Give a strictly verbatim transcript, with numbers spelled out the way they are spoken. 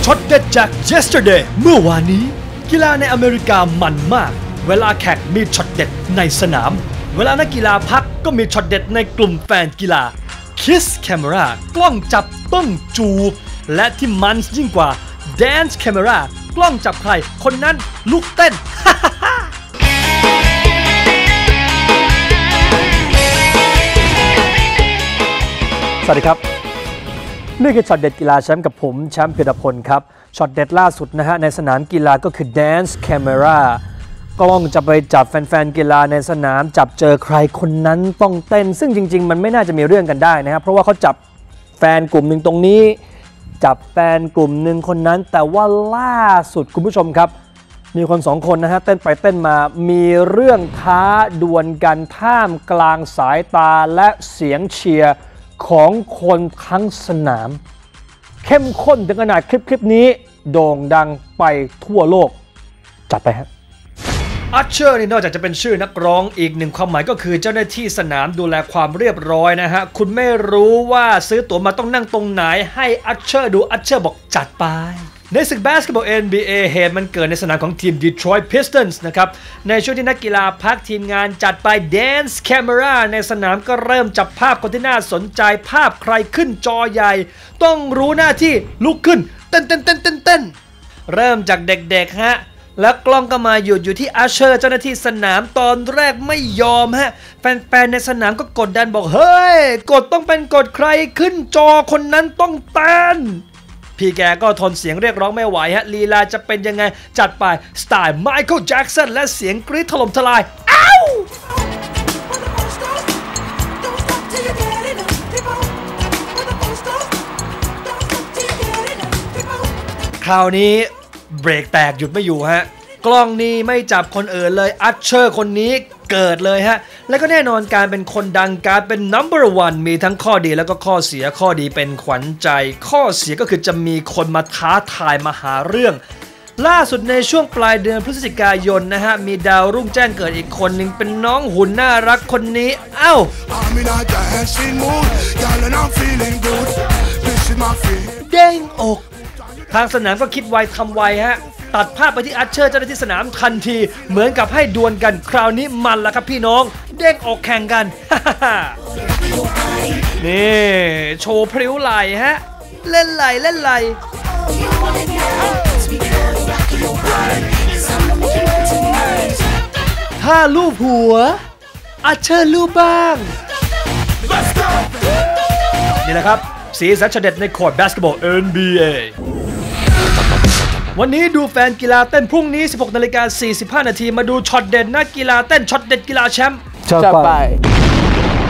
ช็อตเด็ดจาก yesterday เมื่อวานนี้กีฬาในอเมริกามันมากเวลาแข่งมีช็อตเด็ดในสนามเวลานักกีฬาพักก็มีช็อตเด็ดในกลุ่มแฟนกีฬา Kiss Camera กล้องจับต้องจูบและที่มันยิ่งกว่า Dance Camera กล้องจับใครคนนั้นลุกเต้น สวัสดีครับนี่คือช็อตเด็ดกีฬาแชมป์กับผมแชมป์เพียรพลครับช็อตเด็ดล่าสุดนะฮะในสนามกีฬาก็คือ Dance Camera กล้องจะไปจับแฟนๆกีฬาในสนามจับเจอใครคนนั้นต้องเต้นซึ่งจริงๆมันไม่น่าจะมีเรื่องกันได้นะครับเพราะว่าเขาจับแฟนกลุ่มหนึ่งตรงนี้จับแฟนกลุ่มหนึ่งคนนั้นแต่ว่าล่าสุดคุณผู้ชมครับมีคนสองคนนะฮะเต้นไปเต้นมามีเรื่องท้าดวลกันท่ามกลางสายตาและเสียงเชียร์ของคนทั้งสนามเข้มข้นถึงขนาดคลิปคลิปนี้โด่งดังไปทั่วโลกจัดไปฮะอัชเชอร์นี่นอกจากจะเป็นชื่อนักร้องอีกหนึ่งความหมายก็คือเจ้าหน้าที่สนามดูแลความเรียบร้อยนะฮะคุณไม่รู้ว่าซื้อตั๋วมาต้องนั่งตรงไหนให้อัชเชอร์ดูอัชเชอร์บอกจัดไปในศึกบาสเกตบอล เอ็น บี เอ เหตุมันเกิดในสนามของทีม Detroit Pistons นะครับในช่วงที่นักกีฬาพักทีมงานจัดไป Dance Camera ในสนามก็เริ่มจับภาพคนที่น่าสนใจภาพใครขึ้นจอใหญ่ต้องรู้หน้าที่ลุกขึ้นเต้นเต้นเต้นเต้นเต้นเริ่มจากเด็กๆฮะแล้วกล้องก็มาหยุดอยู่ที่อัชเชอร์เจ้าหน้าที่สนามตอนแรกไม่ยอมฮะแฟนๆในสนามก็กดดันบอกเฮ้ยกดต้องเป็นกดใครขึ้นจอคนนั้นต้องเต้นพี่แกก็ทนเสียงเรียกร้องไม่ไหวฮะลีลาจะเป็นยังไงจัดไปสไตล์ไมเคิลแจ็กสันและเสียงกรี๊ดถล่มทลายอ้าวคราวนี้เบรกแตกหยุดไม่อยู่ฮะกล้องนี้ไม่จับคนอื่นเลยอัชเชอร์คนนี้เกิดเลยฮะและก็แน่นอนการเป็นคนดังการเป็น นัมเบอร์ วัน มีทั้งข้อดีแล้วก็ข้อเสียข้อดีเป็นขวัญใจข้อเสียก็คือจะมีคนมาท้าทายมาหาเรื่องล่าสุดในช่วงปลายเดือนพฤศจิกายนนะฮะมีดาวรุ่งแจ้งเกิดอีกคนหนึ่งเป็นน้องหุ่นน่ารักคนนี้เอ้าเด้งอกทางสนามก็คิดไวทำไวฮะตัดภาพไปที่อัชเชอร์เจ้าหน้าที่สนามทันทีเหมือนกับให้ดวลกันคราวนี้มันละครับพี่น้องเด้งออกแข่งกัน นี่โชว์พริ้วไหลฮะเล่นไหลเล่นไหลถ้าลูบหัวอัชเชอร์ลูบบ้างนี่แหละครับสีสันเด็ดในคอร์ตบาสเกตบอล เอ็น บี เอ วันนี้ดูแฟนกีฬาเต้นพรุ่งนี้ สิบหกนาฬิกาสี่สิบห้านาทีมาดูช็อตเด็ดนักกีฬาเต้นช็อตเด็ดกีฬาแชมป์จัดไป